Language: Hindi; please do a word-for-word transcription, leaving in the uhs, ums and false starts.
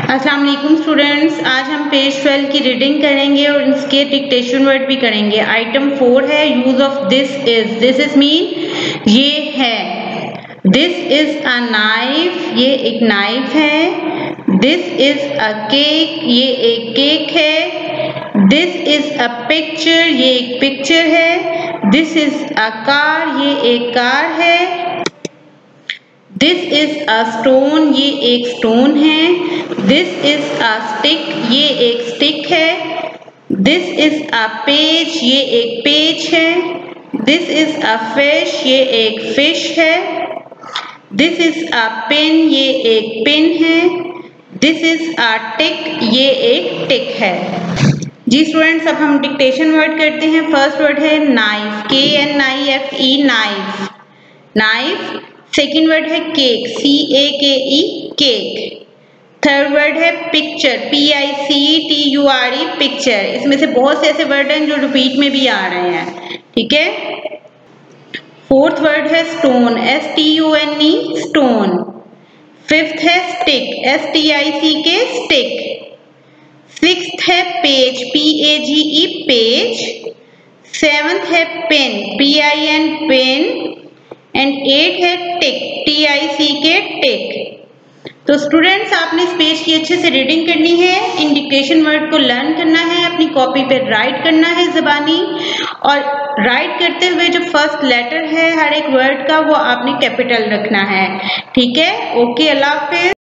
अस्सलाम वालेकुम स्टूडेंट्स, आज हम पेज ट्वेल्व की रीडिंग करेंगे और इसके डिक्टेशन वर्ड भी करेंगे। आइटम फोर है use of this is. This is mean ये है। दिस इज अ नाइफ, ये एक नाइफ है। दिस इज अ केक, ये एक केक है। दिस इज अ पिक्चर, ये एक पिक्चर है। दिस इज अ कार, ये एक कार है। दिस इज अ स्टोन, ये एक स्टोन है। दिस इज अ स्टिक, ये एक स्टिक है। दिस इज अ पेज, ये एक पेज है। दिस इज अ फिश, ये एक फिश है। दिस इज अ पिन, ये एक पिन है। दिस इज अ टिक, ये एक टिक है। जी स्टूडेंट्स, अब हम डिक्टेशन वर्ड करते हैं। फर्स्ट वर्ड है knife, K N I F E, knife, knife. Second word है cake, C A K E, cake. Third word है picture, P I C T U R E, picture. इसमें से बहुत से ऐसे वर्ड हैं जो रिपीट में भी आ रहे हैं, ठीक है। फोर्थ वर्ड है stone, S T U N E, stone. Fifth है stick, S T I C K, stick. Sixth है page, P A G E, page. Seventh है pen, P I N, pen. And eight है टिक, टी आई सी के, टिक। तो स्टूडेंट्स, आपने इस पेज की अच्छे से रीडिंग करनी है, इन डिक्टेशन वर्ड को लर्न करना है, अपनी कॉपी पे राइट करना है ज़बानी, और राइट करते हुए जो फर्स्ट लेटर है हर एक वर्ड का वो आपने कैपिटल रखना है, ठीक है। ओके, अल्लाह हाफिज़।